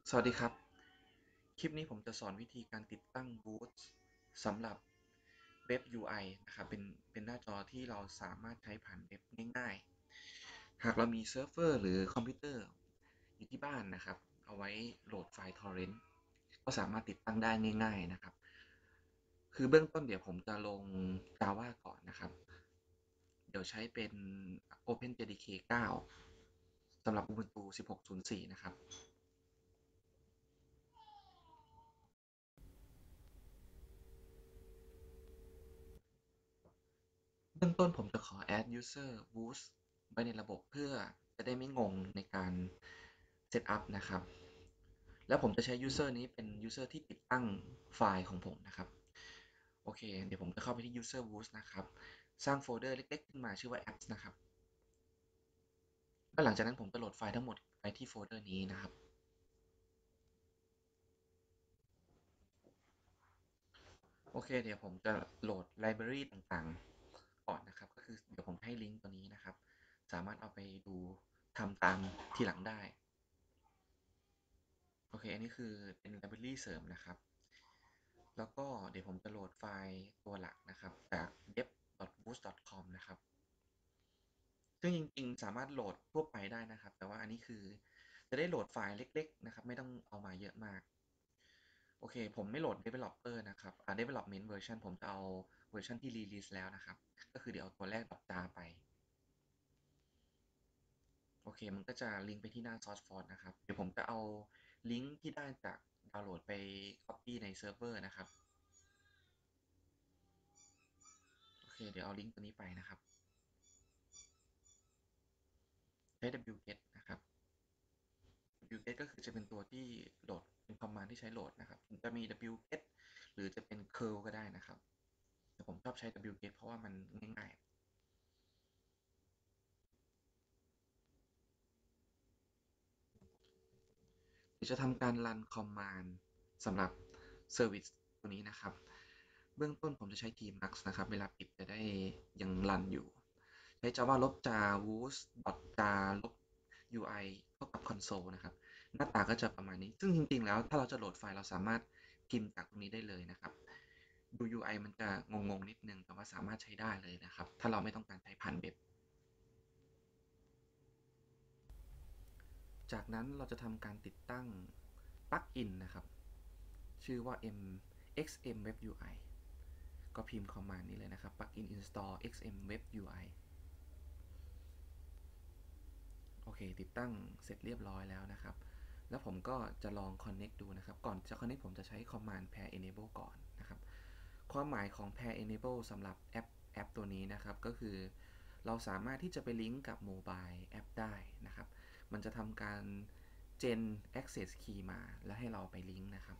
สวัสดีครับคลิปนี้ผมจะสอนวิธีการติดตั้ง Boost สำหรับเว็บ UI นะครับเป็นหน้าจอที่เราสามารถใช้ผ่านเว็บง่ายๆหากเรามีเซิร์ฟเวอร์หรือคอมพิวเตอร์อยู่ที่บ้านนะครับเอาไว้โหลดไฟล์ torrent ก็สามารถติดตั้งได้ง่ายๆนะครับคือเบื้องต้นเดี๋ยวผมจะลง Java ก่อนนะครับเดี๋ยวใช้เป็น OpenJDK 9สำหรับ Ubuntu 16.04 นะครับ เบื้องต้นผมจะขอ add user boost ไว้ในระบบเพื่อจะได้ไม่งงในการ set up นะครับแล้วผมจะใช้ user นี้เป็น user ที่ติดตั้งไฟล์ของผมนะครับโอเคเดี๋ยวผมจะเข้าไปที่ user boost นะครับสร้างโฟลเดอร์เล็กๆขึ้นมาชื่อว่า apps นะครับแล้วหลังจากนั้นผมจะโหลดไฟล์ทั้งหมดไปที่โฟลเดอร์นี้นะครับโอเคเดี๋ยวผมจะโหลดไลบรารีต่างๆก่อนนะครับก็คือเดี๋ยวผมให้ลิงก์ตัวนี้นะครับสามารถเอาไปดูทำตามทีหลังได้ โอเค อันนี้คือเป็นไลบรารีเสริมนะครับ แล้วก็เดี๋ยวผมจะโหลดไฟล์ตัวหลักนะครับจาก dev.boost.com นะครับ ซึ่งจริงๆสามารถโหลดทั่วไปได้นะครับ แต่ว่าอันนี้คือจะได้โหลดไฟล์เล็กๆนะครับ ไม่ต้องเอามาเยอะมาก โอเค ผมไม่โหลด developer นะครับdevelopment version ผมจะเอาเวอร์ชันที่ release แล้วนะครับ ก็คือเดี๋ยวเอาตัวแรก .jar ไป โอเค มันก็จะลิงก์ไปที่หน้า source force นะครับ เดี๋ยวผมจะเอาลิงก์ที่ได้จากดาวน์โหลดไป copy ในเซิร์ฟเวอร์นะครับ โอเค เดี๋ยวเอาลิงก์ตัวนี้ไปนะครับ ใช้ wget นะครับ wget ก็คือจะเป็นตัวที่โหลดเป็นคอมมานด์ที่ใช้โหลดนะครับจะมี wget หรือจะเป็น curl ก็ได้นะครับแต่ผมชอบใช้ wget เพราะว่ามันง่ายๆเดี๋ยวจะทำการรันคอมมานด์สำหรับเซอร์วิสตัวนี้นะครับเบื้องต้นผมจะใช้ tmux นะครับเวลาปิดจะได้ยังรันอยู่ใช้ java ลบ jar woos jar ลบ ui เท่ากับ console นะครับหน้าตาก็จะประมาณนี้ซึ่งจริงๆแล้วถ้าเราจะโหลดไฟล์เราสามารถพิมพ์จากตรงนี้ได้เลยนะครับ ดู UI มันจะงงๆนิดนึงแต่ว่าสามารถใช้ได้เลยนะครับถ้าเราไม่ต้องการใช้ผ่านเว็บจากนั้นเราจะทำการติดตั้งปลั๊กอินนะครับชื่อว่า xm web ui ก็พิมพ์คอมมานด์นี้เลยนะครับ plugin install xm web ui โอเคติดตั้งเสร็จเรียบร้อยแล้วนะครับแล้วผมก็จะลอง connect ดูนะครับก่อนจะ connect ผมจะใช้คอมมานด์ pair enable ก่อนนะครับความหมายของ pair enable สำหรับแอปตัวนี้นะครับก็คือเราสามารถที่จะไปลิงก์กับโมบายแอปได้นะครับมันจะทำการ gen access key มาแล้วให้เราไปลิงก์นะครับ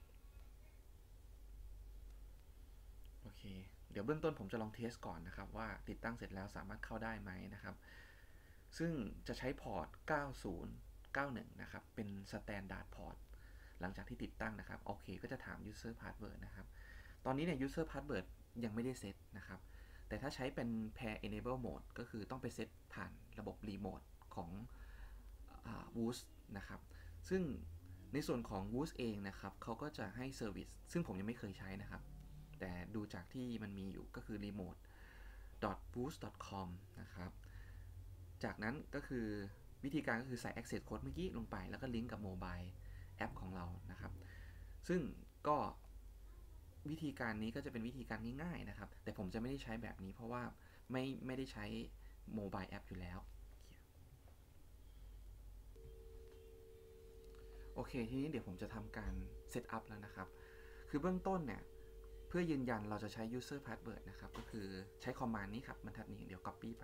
โอเคเดี๋ยวเบื้องต้นผมจะลองเทสก่อนนะครับว่าติดตั้งเสร็จแล้วสามารถเข้าได้ไหมนะครับซึ่งจะใช้พอร์ต 9091 นะครับเป็น Standard Port หลังจากที่ติดตั้งนะครับโอเคก็จะถาม User Password นะครับตอนนี้เนี่ย User Password ยังไม่ได้เซตนะครับแต่ถ้าใช้เป็น Pair Enable Mode ก็คือต้องไปเซตผ่านระบบ Remote ของ Woost นะครับซึ่งในส่วนของ Woost เองนะครับเขาก็จะให้ Service ซึ่งผมยังไม่เคยใช้นะครับแต่ดูจากที่มันมีอยู่ก็คือ remote.boost.com นะครับจากนั้นก็คือวิธีการก็คือใส่ access code เมื่อกี้ลงไปแล้วก็ลิงก์กับโมบายแอปของเรานะครับซึ่งก็วิธีการนี้ก็จะเป็นวิธีการง่ายๆนะครับแต่ผมจะไม่ได้ใช้แบบนี้เพราะว่าไม่ได้ใช้โมบายแอปอยู่แล้วโอเคทีนี้เดี๋ยวผมจะทำการเซตอัพแล้วนะครับคือเบื้องต้นเนี่ยเพื่อยืนยันเราจะใช้ user password นะครับก็คือใช้คอมมานด์นี้ครับบรรทัดนี้เดี๋ยว copy ไป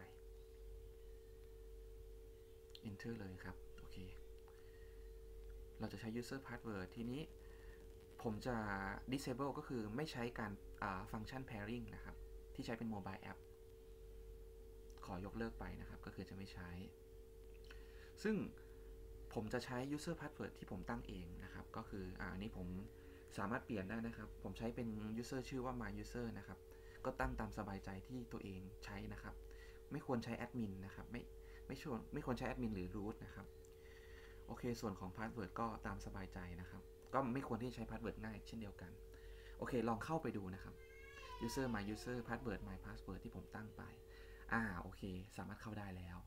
enter เลยครับโอเคเราจะใช้ user password ทีนี้ผมจะ disable ก็คือไม่ใช้การฟังก์ชัน pairing นะครับที่ใช้เป็นโมบายแอปขอยกเลิกไปนะครับก็คือจะไม่ใช้ซึ่งผมจะใช้ user password ที่ผมตั้งเองนะครับก็คืออันนี้ผมสามารถเปลี่ยนได้นะครับผมใช้เป็น user ชื่อว่า my user นะครับก็ตั้งตามสบายใจที่ตัวเองใช้นะครับไม่ควรใช้แอดมินนะครับไม่ควรใช้แอดมินหรือ root นะครับโอเคส่วนของพาสเวิร์ดก็ตามสบายใจนะครับก็ไม่ควรที่จะใช้พาสเวิร์ดง่ายเช่นเดียวกันโอเคลองเข้าไปดูนะครับ user my user password my password ที่ผมตั้งไปโอเคสามารถเข้าได้แล้ว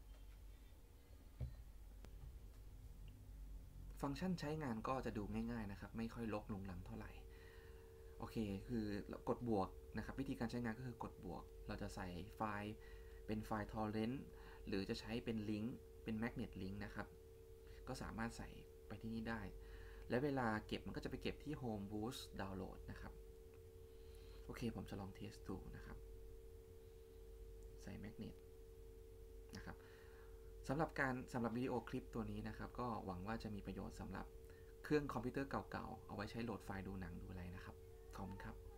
ฟังก์ชันใช้งานก็จะดูง่ายๆนะครับไม่ค่อยลกลุงลังเท่าไหร่โอเคคือกดบวกนะครับวิธีการใช้งานก็คือกดบวกเราจะใส่ไฟล์เป็นไฟล์ torrent หรือจะใช้เป็นลิงก์เป็น magnet link นะครับก็สามารถใส่ไปที่นี่ได้และเวลาเก็บมันก็จะไปเก็บที่ home boost download นะครับโอเคผมจะลองเทสดูนะครับใส่ magnet นะครับสำหรับวิดีโอคลิปตัวนี้นะครับก็หวังว่าจะมีประโยชน์สำหรับเครื่องคอมพิวเตอร์เก่าๆเอาไว้ใช้โหลดไฟล์ดูหนังดูอะไรนะครับขอบคุณครับ